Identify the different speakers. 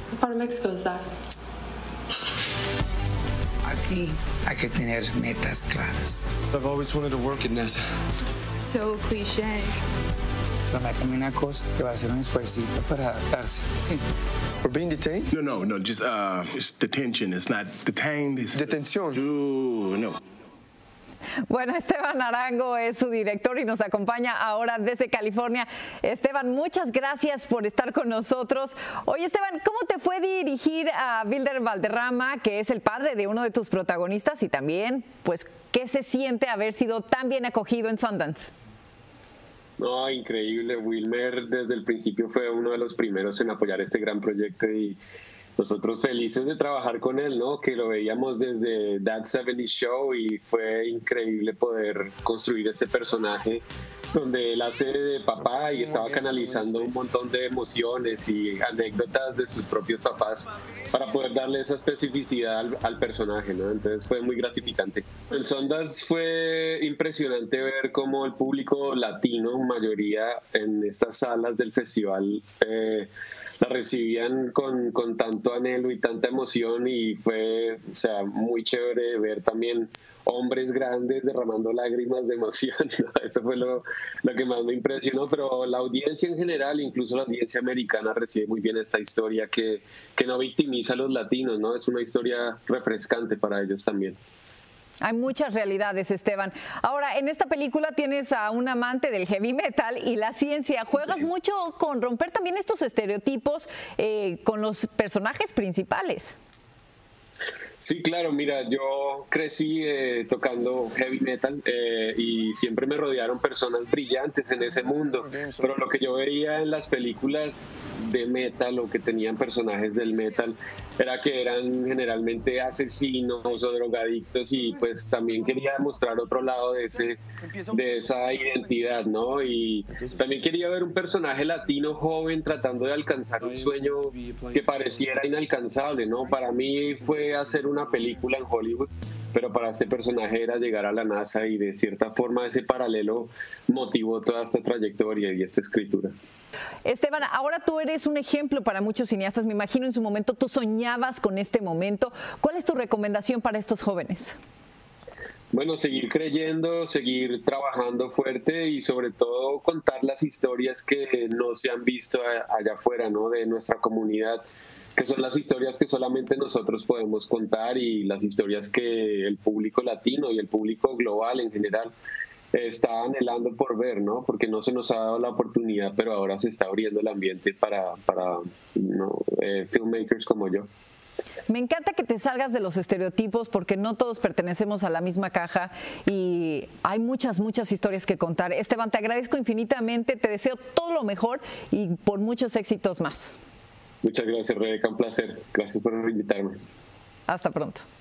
Speaker 1: What part of Mexico is that?
Speaker 2: Aquí hay que tener metas claras.
Speaker 3: I've always wanted to work at NASA.
Speaker 4: So cliché.
Speaker 2: Prométeme una cosa, que va a hacer un esfuercito para adaptarse. Sí.
Speaker 3: We're being detained?
Speaker 5: No, just it's detention. It's not detained. It's
Speaker 3: Detención.
Speaker 5: no.
Speaker 6: Bueno, Esteban Arango es su director y nos acompaña ahora desde California. Esteban, muchas gracias por estar con nosotros. Oye, Esteban, ¿cómo te fue dirigir a Wilder Valderrama, que es el padre de uno de tus protagonistas? Y también, pues, ¿qué se siente haber sido tan bien acogido en Sundance?
Speaker 7: No, increíble. Wilmer desde el principio fue uno de los primeros en apoyar este gran proyecto y nosotros felices de trabajar con él, ¿no? Que lo veíamos desde That 70's Show y fue increíble poder construir este personaje donde él hace de papá y estaba canalizando un montón de emociones y anécdotas de sus propios papás para poder darle esa especificidad al personaje, ¿no? Entonces fue muy gratificante. En Sundance fue impresionante ver cómo el público latino, mayoría en estas salas del festival, la recibían con tanto anhelo y tanta emoción y fue, o sea, muy chévere ver también hombres grandes derramando lágrimas de emoción, ¿no? Eso fue lo que más me impresionó, pero la audiencia en general, incluso la audiencia americana, recibe muy bien esta historia que no victimiza a los latinos, ¿no? Es una historia refrescante para ellos también.
Speaker 6: Hay muchas realidades, Esteban. Ahora, en esta película tienes a un amante del heavy metal y la ciencia. Juegas mucho con romper también estos estereotipos con los personajes principales.
Speaker 7: Sí, claro, mira, yo crecí tocando heavy metal y siempre me rodearon personas brillantes en ese mundo, pero lo que yo veía en las películas de metal o que tenían personajes del metal era que eran generalmente asesinos o drogadictos y pues también quería mostrar otro lado de esa identidad, ¿no? Y también quería ver un personaje latino joven tratando de alcanzar un sueño que pareciera inalcanzable, ¿no? Para mí fue hacer una película en Hollywood, pero para este personaje era llegar a la NASA y de cierta forma ese paralelo motivó toda esta trayectoria y esta escritura.
Speaker 6: Esteban, ahora tú eres un ejemplo para muchos cineastas. Me imagino en su momento tú soñabas con este momento. ¿Cuál es tu recomendación para estos jóvenes?
Speaker 7: Bueno, seguir creyendo, seguir trabajando fuerte y sobre todo contar las historias que no se han visto allá afuera, ¿no? De nuestra comunidad, que son las historias que solamente nosotros podemos contar y las historias que el público latino y el público global en general está anhelando por ver, ¿no? Porque no se nos ha dado la oportunidad, pero ahora se está abriendo el ambiente para filmmakers como yo.
Speaker 6: Me encanta que te salgas de los estereotipos porque no todos pertenecemos a la misma caja y hay muchas historias que contar. Esteban, te agradezco infinitamente, te deseo todo lo mejor y por muchos éxitos más.
Speaker 7: Muchas gracias, Rebeca, un placer. Gracias por invitarme.
Speaker 6: Hasta pronto.